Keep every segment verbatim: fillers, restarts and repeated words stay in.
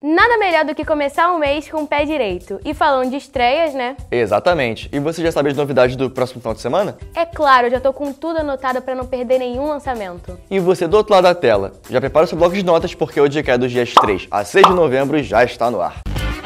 Nada melhor do que começar um mês com o pé direito. E falando de estreias, né? Exatamente. E você já sabe as novidades do próximo final de semana? É claro, eu já tô com tudo anotado pra não perder nenhum lançamento. E você do outro lado da tela, já prepara o seu bloco de notas porque o dia que é dos dias três a seis de novembro já está no ar.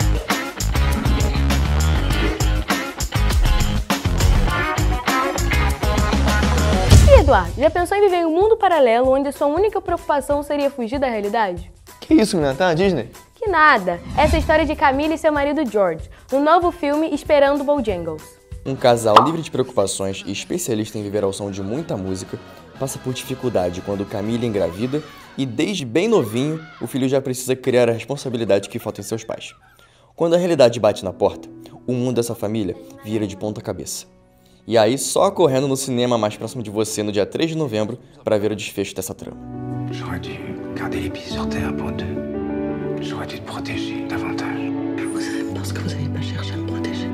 E Eduardo, já pensou em viver em um mundo paralelo onde a sua única preocupação seria fugir da realidade? Que isso, menina? Tá na Disney? Que nada! Essa é a história de Camila e seu marido George, no novo filme Esperando Bojangles. Um casal livre de preocupações e especialista em viver ao som de muita música passa por dificuldade quando Camila engravida e desde bem novinho o filho já precisa criar a responsabilidade que falta em seus pais. Quando a realidade bate na porta, o mundo dessa família vira de ponta cabeça. E aí só correndo no cinema mais próximo de você no dia três de novembro para ver o desfecho dessa trama. J'aurais dû garder les pieds sur terre pour deux. J'aurais dû te protéger davantage. Vous savez, parce que vous n'avez pas cherché à me protéger.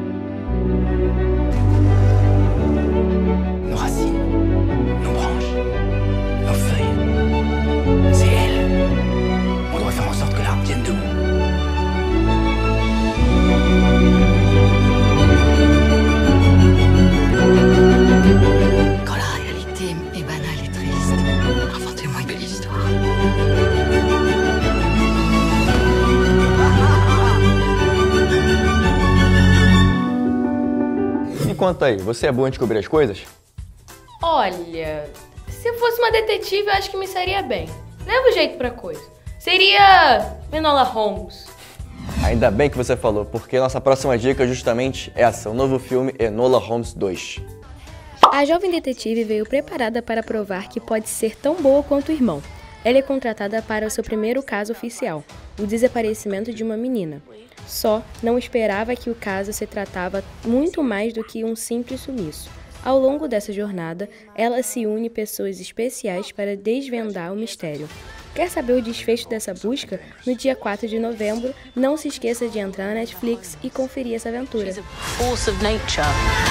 Nos racines, nos branches, nos feuilles, c'est elle. On doit faire en sorte que l'arbre tienne debout. Quand la réalité est banale et triste, inventez-moi une belle histoire. E quanto aí, você é bom em descobrir as coisas? Olha, se eu fosse uma detetive, eu acho que me sairia bem. Leva jeito pra coisa. Seria Enola Holmes. Ainda bem que você falou, porque nossa próxima dica é justamente essa, o novo filme Enola Holmes dois. A jovem detetive veio preparada para provar que pode ser tão boa quanto o irmão. Ela é contratada para o seu primeiro caso oficial, o desaparecimento de uma menina. Só não esperava que o caso se tratava muito mais do que um simples sumiço. Ao longo dessa jornada, ela se une pessoas especiais para desvendar o mistério. Quer saber o desfecho dessa busca? No dia quatro de novembro, não se esqueça de entrar na Netflix e conferir essa aventura. Force of nature.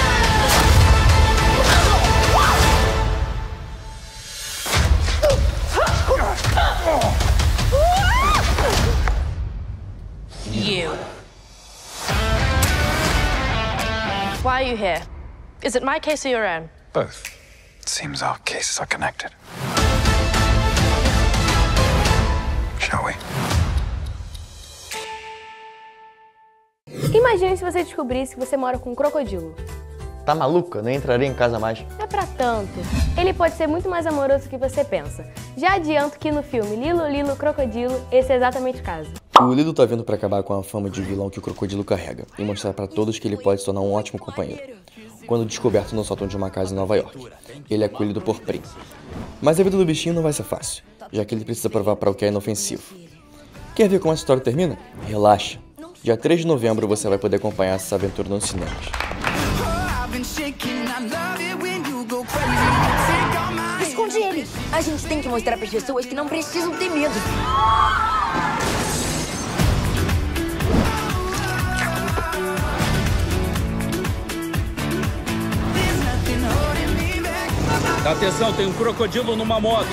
You. Why are you here? Is it my case or your own? Both. It seems our cases are connected. Shall we? Imagine se você descobrisse que você mora com um crocodilo. Tá maluca? Nem entraria em casa mais. Não é pra tanto. Ele pode ser muito mais amoroso do que você pensa. Já adianto que no filme Lilo, Lilo, Crocodilo, esse é exatamente o caso. O Lilo tá vindo pra acabar com a fama de vilão que o crocodilo carrega e mostrar pra todos que ele pode se tornar um ótimo companheiro. Quando descoberto no sótão de uma casa em Nova York, ele é acolhido por Prim. Mas a vida do bichinho não vai ser fácil, já que ele precisa provar para o que é inofensivo. Quer ver como essa história termina? Relaxa! Dia três de novembro você vai poder acompanhar essa aventura nos cinemas. Esconde ele! A gente tem que mostrar para as pessoas que não precisam ter medo. Atenção, tem um crocodilo numa moto.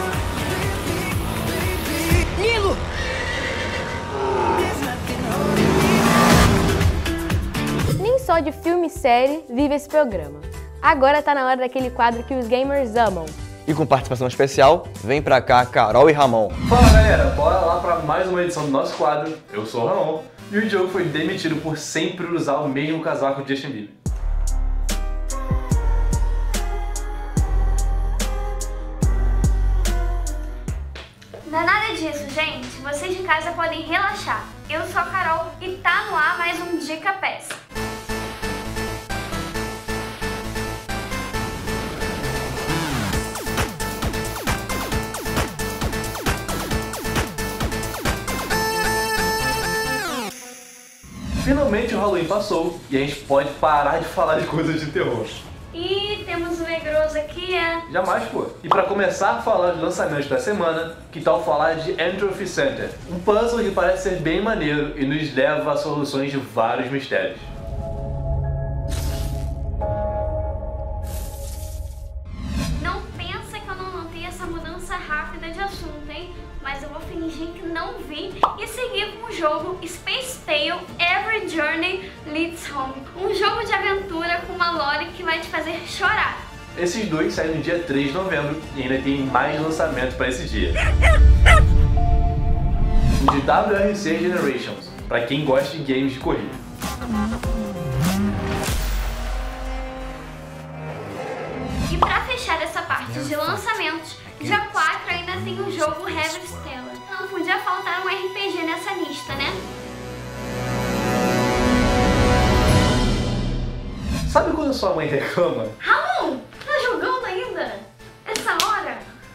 Lilo! Nem só de filme e série vive esse programa. Agora tá na hora daquele quadro que os gamers amam. E com participação especial, vem pra cá Carol e Ramon. Fala galera, bora lá pra mais uma edição do nosso quadro. Eu sou o Ramon e o Diogo foi demitido por sempre usar o mesmo casaco de Justin Bieber. Não é nada disso, gente. Vocês de casa podem relaxar. Eu sou a Carol e tá no ar mais um Dica Peça. Finalmente o Halloween passou e a gente pode parar de falar de coisas de terror. E temos um medroso aqui, é? Jamais, pô. E pra começar a falar de lançamentos da semana, que tal falar de Entropy Center? Um puzzle que parece ser bem maneiro e nos leva a soluções de vários mistérios. Não pensa que eu não rápida de assunto, hein? Mas eu vou fingir que não vi e seguir com o jogo Space Tale Every Journey Leads Home, um jogo de aventura com uma lore que vai te fazer chorar. Esses dois saem no dia três de novembro e ainda tem mais lançamentos para esse dia. O de W R C Generations, para quem gosta de games de corrida. E para fechar essa parte de lançamentos, dia quatro ainda tem o jogo Heavy Stellar. Não podia faltar um R P G nessa lista, né? Sabe quando sua mãe reclama? Ramon, tá jogando ainda? Essa hora?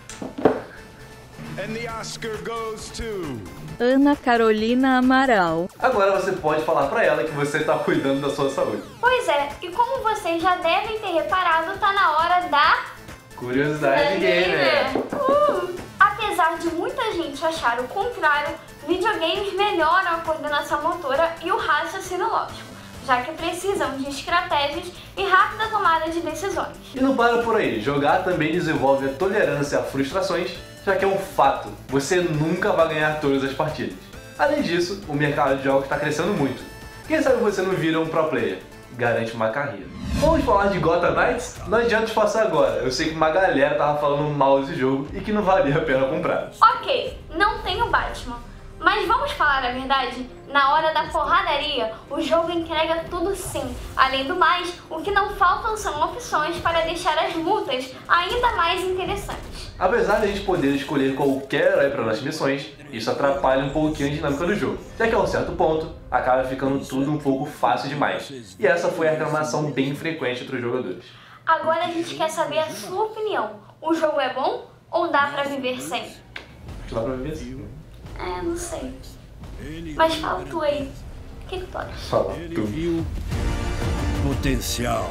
And the Oscar goes to... Ana Carolina Amaral. Agora você pode falar pra ela que você tá cuidando da sua saúde. Pois é, e como vocês já devem ter reparado, tá na hora da... Curiosidade gamer. Uh, apesar de muita gente achar o contrário, videogames melhoram a coordenação motora e o raciocínio lógico, já que precisam de estratégias e rápida tomada de decisões. E não para por aí, jogar também desenvolve a tolerância a frustrações, já que é um fato, você nunca vai ganhar todas as partidas. Além disso, o mercado de jogos está crescendo muito. Quem sabe você não vira um pro player? Garante uma carreira. Vamos falar de Gotham Knights? Não adianta disfarçar agora, eu sei que uma galera tava falando mal desse jogo e que não valia a pena comprar. Ok, não tenho Batman, mas vamos falar a verdade? Na hora da porradaria, o jogo entrega tudo sim. Além do mais, o que não faltam são opções para deixar as lutas ainda mais interessantes. Apesar de a gente poder escolher qualquer herói para nossas missões, isso atrapalha um pouquinho a dinâmica do jogo, já que a um certo ponto, acaba ficando tudo um pouco fácil demais. E essa foi a reclamação bem frequente entre os jogadores. Agora a gente quer saber a sua opinião. O jogo é bom ou dá pra viver sem? Dá pra viver sem? É, não sei. Mas fala tu aí. O que que tu acha? Fala tu. Viu potencial.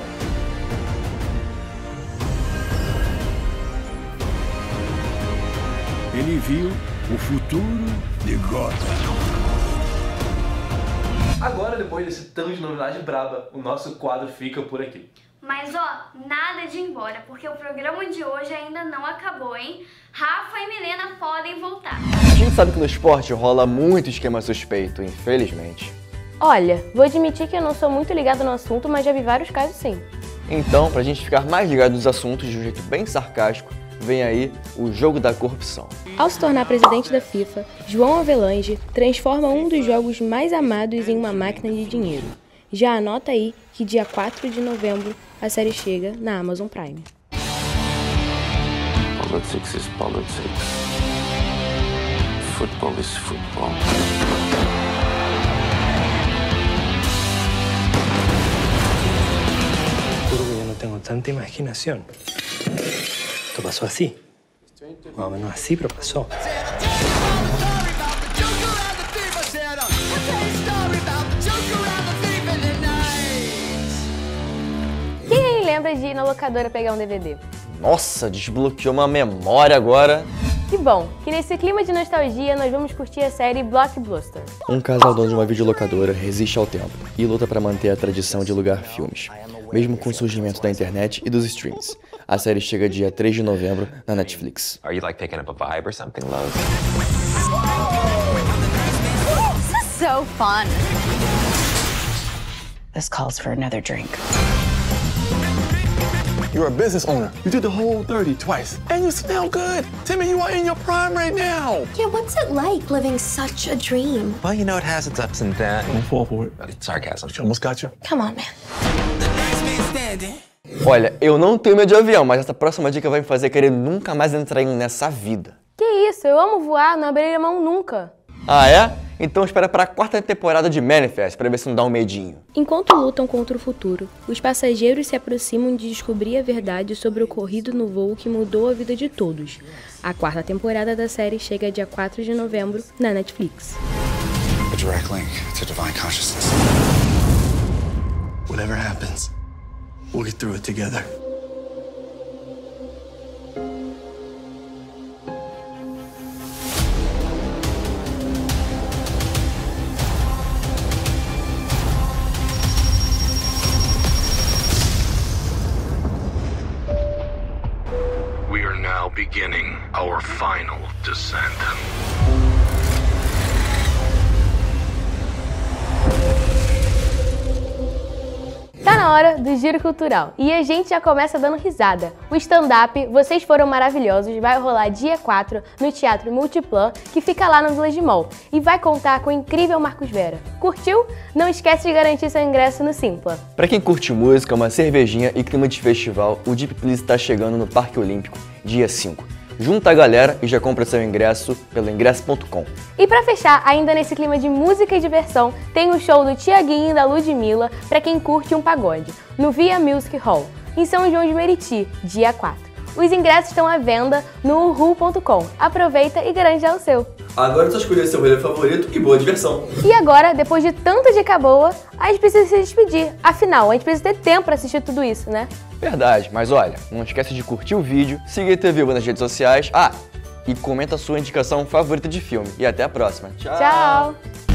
Ele viu o futuro de Gotham. Agora, depois desse tanto de novidade braba, o nosso quadro fica por aqui. Mas ó, nada de ir embora, porque o programa de hoje ainda não acabou, hein? Rafa e Milena podem voltar. A gente sabe que no esporte rola muito esquema suspeito, infelizmente. Olha, vou admitir que eu não sou muito ligada no assunto, mas já vi vários casos sim. Então, pra gente ficar mais ligado nos assuntos de um jeito bem sarcástico, vem aí o jogo da corrupção. Ao se tornar presidente da FIFA, João Avelange transforma um dos jogos mais amados em uma máquina de dinheiro. Já anota aí que dia quatro de novembro a série chega na Amazon Prime. Politics is politics. Football is football. Juro que yo no tengo tanta imaginación. Esto pasó así. Más o menos así, pero pasó. Quem aí lembra de ir na locadora pegar um D V D? Nossa, desbloqueou uma memória agora. Que bom, que nesse clima de nostalgia nós vamos curtir a série Blockbuster. Um casal dono de uma videolocadora resiste ao tempo e luta para manter a tradição de alugar filmes, mesmo com o surgimento da internet e dos streams. A série chega dia três de novembro na Netflix. Are you like picking up a vibe or something, love? This is so fun. This calls for another drink. You're a business owner. You did the whole thirty twice. And you smell good. Timmy, you are in your prime right now. Yeah, what's it like living such a dream? Well, you know, it has its ups and downs. Don't fall for it. It's sarcasm. She almost got you. Come on, man. Olha, eu não tenho medo de avião, mas essa próxima dica vai me fazer querer nunca mais entrar nessa vida. Que isso, eu amo voar, não abriria mão nunca. Ah, é? Então espera para a quarta temporada de Manifest para ver se não dá um medinho. Enquanto lutam contra o futuro, os passageiros se aproximam de descobrir a verdade sobre o ocorrido no voo que mudou a vida de todos. A quarta temporada da série chega dia quatro de novembro na Netflix. A direct link to divine consciousness. Whatever happens, we'll get through it together. We are now beginning our final descent. hora do Giro Cultural e a gente já começa dando risada. O stand-up Vocês Foram Maravilhosos vai rolar dia quatro no Teatro Multiplan, que fica lá no Village Mall, e vai contar com o incrível Marcos Vera. Curtiu? Não esquece de garantir seu ingresso no Simpla. Pra quem curte música, uma cervejinha e clima de festival, o Deep Please tá chegando no Parque Olímpico, dia cinco. Junta a galera e já compra seu ingresso pelo ingresso ponto com. E pra fechar, ainda nesse clima de música e diversão, tem o show do Tiaguinho e da Ludmilla pra quem curte um pagode, no Via Music Hall, em São João de Meriti, dia quatro. Os ingressos estão à venda no uhu ponto com. Aproveita e garante já o seu. Agora é só escolher seu rolê favorito e boa diversão. E agora, depois de tanta dica boa, a gente precisa se despedir. Afinal, a gente precisa ter tempo pra assistir tudo isso, né? Verdade, mas olha, não esquece de curtir o vídeo, seguir a T V nas redes sociais, ah, e comenta a sua indicação favorita de filme. E até a próxima. Tchau! Tchau!